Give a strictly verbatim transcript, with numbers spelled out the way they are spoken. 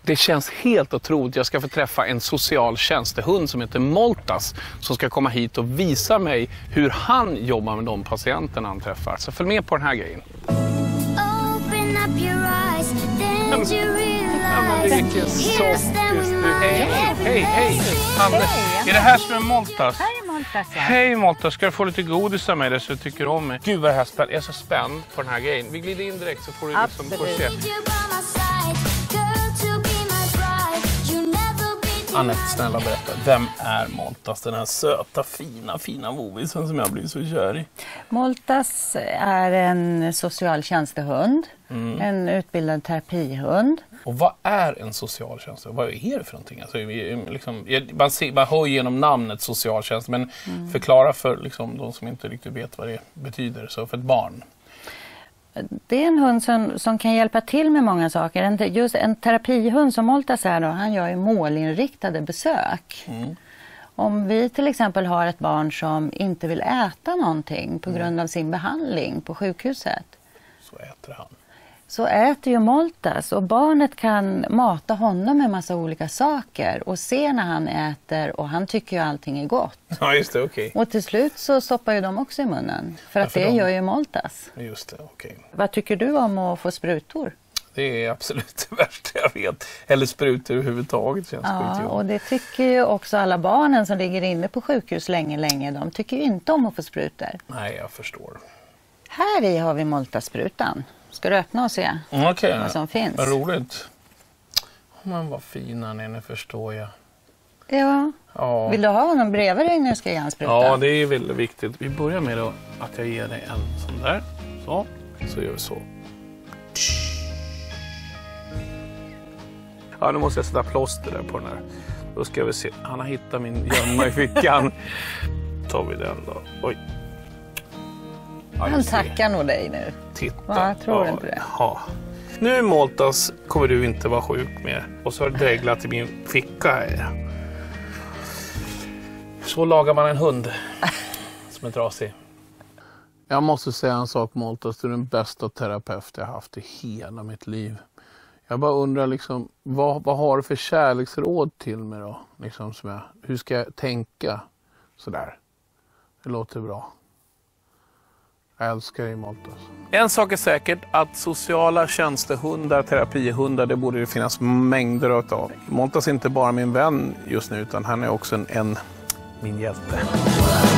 Det känns helt otroligt. Jag ska få träffa en social tjänstehund som heter Moltas som ska komma hit och visa mig hur han jobbar med de patienterna han träffar. Så följ med på den här grejen. Men, men vilken soppis du. Hej, hej, hej. Anne, är det här som är Moltas? Här är Moltas, ja. Hej Moltas, ska du få lite godis av mig där så du tycker om mig? Gud vad det här spänn. Jag är så spänd på den här grejen. Vi glider in direkt så får du liksom får se. Anette, snälla berätta. Vem är Moltas, den här söta, fina, fina vovisen som jag blir så kär i? Moltas är en social tjänstehund, mm. en utbildad terapihund. Och vad är en socialtjänst? Vad är det för någonting? Alltså, liksom, man, ser, man hör genom namnet socialtjänst, men mm. förklara för liksom, de som inte riktigt vet vad det betyder, så för ett barn. Det är en hund som, som kan hjälpa till med många saker. En, just en terapihund som Moltas är då, han gör ju målinriktade besök. Mm. Om vi till exempel har ett barn som inte vill äta någonting på grund mm. av sin behandling på sjukhuset. Så äter han. Så äter ju Moltas och barnet kan mata honom med massa olika saker och se när han äter och han tycker ju allting är gott. Ja, just det, okej. Okay. Och till slut så stoppar ju de också i munnen för att ja, för det de... gör ju Moltas. Just det, okej. Okay. Vad tycker du om att få sprutor? Det är absolut det värsta jag vet. Eller sprutor överhuvudtaget känns ja, skitjobb. Och det tycker ju också alla barnen som ligger inne på sjukhus länge, länge. De tycker ju inte om att få sprutor. Nej, jag förstår. Här i har vi Moltas-sprutan. Ska du öppna och se mm, okay. vad som finns? Vad roligt. Men vad fina ni, nu förstår jag. Ja. ja. Vill du ha honom bredvid dig när du ska ge en spruta? Ja, det är väldigt viktigt. Vi börjar med då att jag ger dig en sån där. Så, så gör vi så. Ja, nu måste jag sätta plåster där på den här. Då ska vi se. Han har hittat min gömma i fickan. Tar vi den då. Oj. Ja, han tackar nog dig nu. Titta. Ja, jag tror ja, inte det. Ja. Nu Moltas kommer du inte vara sjuk mer. Och så har du dreglat i min ficka här. Så lagar man en hund som är trasig. Jag måste säga en sak Moltas. Du är den bästa terapeut jag har haft i hela mitt liv. Jag bara undrar liksom, vad, vad har du för kärleksråd till mig då? Liksom, som jag, hur ska jag tänka sådär? Det låter bra. Jag älskar dig Moltas. En sak är säkert att sociala tjänstehundar, terapihundar, det borde det finnas mängder av. Moltas är inte bara min vän just nu utan han är också en, en min hjälte.